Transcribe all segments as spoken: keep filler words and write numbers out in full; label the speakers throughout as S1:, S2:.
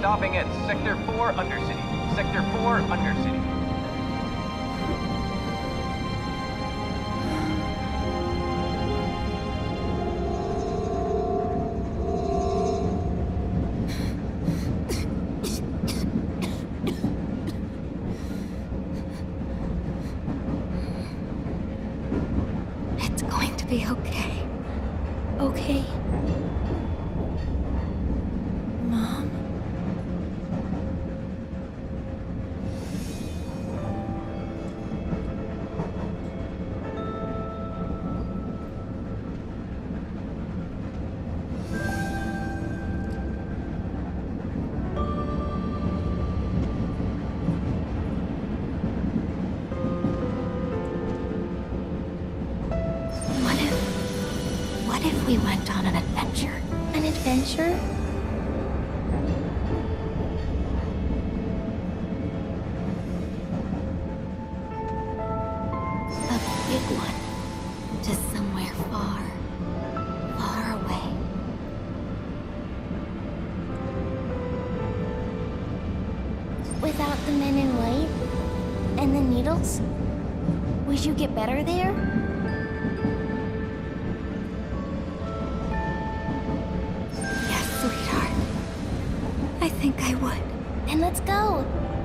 S1: stopping at Sector four Undercity. Sector four Undercity.
S2: It's going to be okay. Okay? Mom? What if... What if we went on an adventure? An adventure? A big one. To somewhere far, far away. Without the men in white? And the needles? Would you get better there? Yes, sweetheart. I think I would. Then let's go!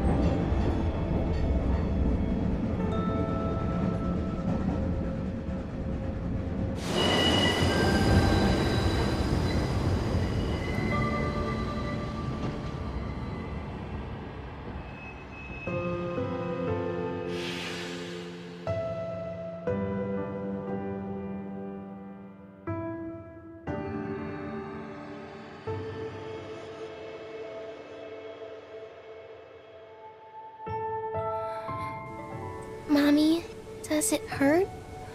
S2: Mommy, does it hurt?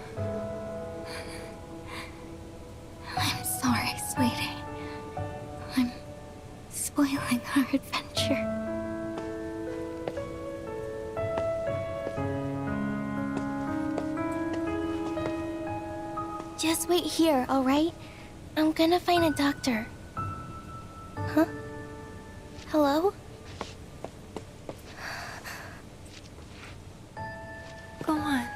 S2: I'm sorry, sweetie. I'm spoiling our adventure. Just wait here, alright? I'm gonna find a doctor. Huh? Hello? Go on.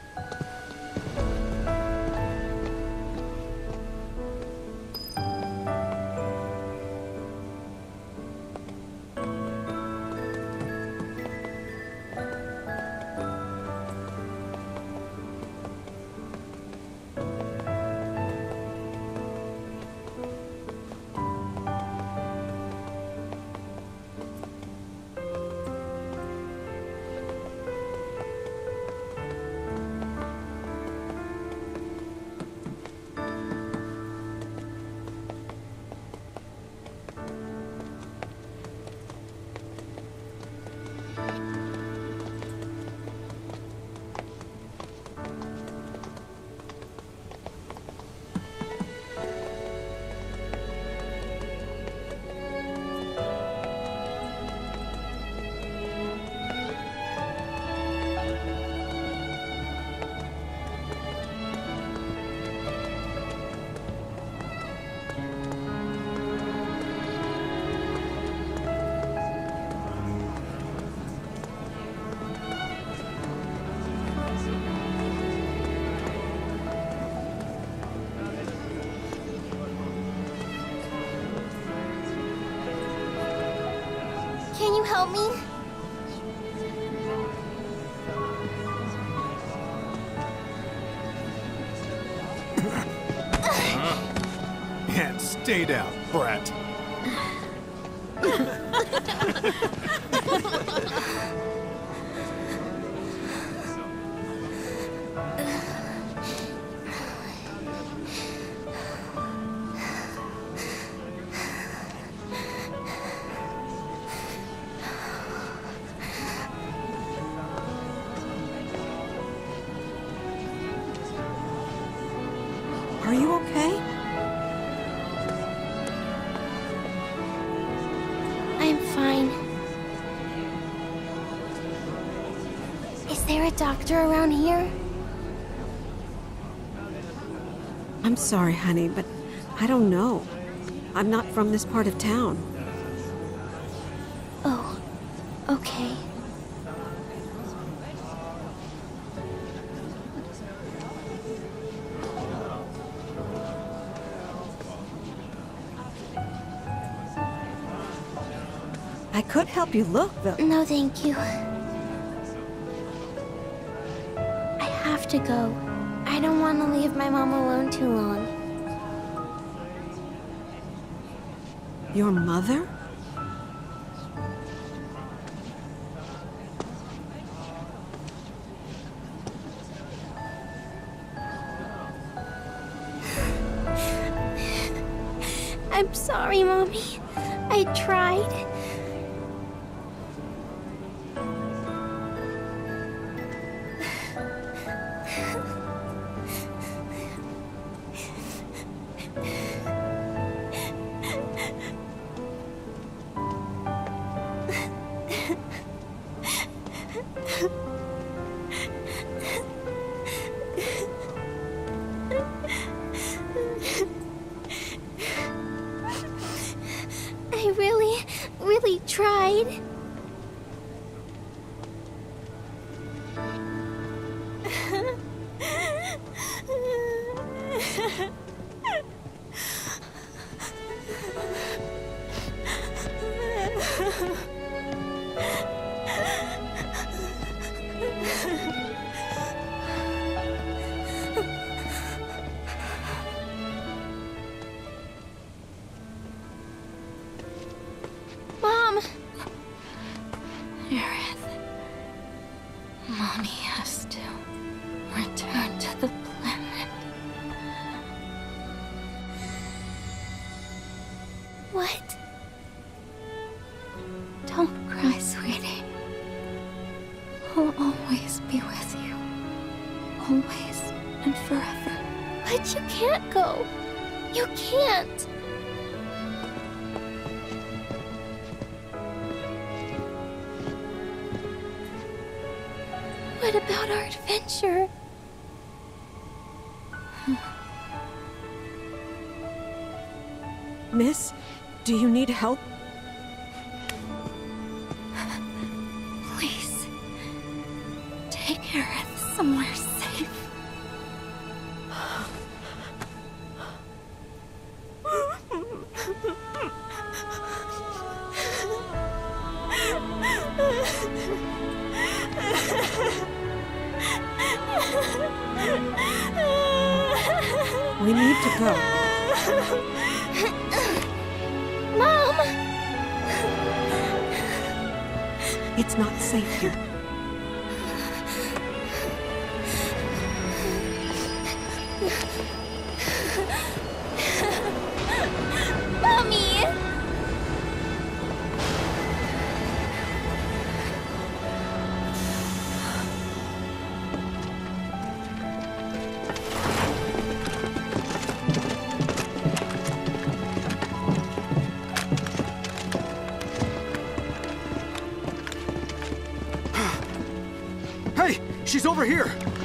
S2: Can you help me?
S3: And stay down, brat.
S4: Are you okay?
S2: I'm fine. Is there a doctor around here?
S4: I'm sorry, honey, but I don't know. I'm not from this part of town.
S2: okay.
S4: I could help you look, though.
S2: No, thank you. I have to go. I don't want to leave my mom alone too long.
S4: Your mother?
S2: I'm sorry, Mommy. I tried. I really, really tried. Mom!
S5: Aerith, Mommy has to return to the planet.
S2: What?
S5: Don't cry, sweetie. I'll always be with you. Always and forever.
S2: But you can't go. You can't. What about our adventure?
S4: Miss, do you need help?
S5: Please, take Aerith somewhere safe.
S4: We need to go.
S2: Mom!
S4: It's not safe here.
S2: Mommy!
S3: Hey, she's over here.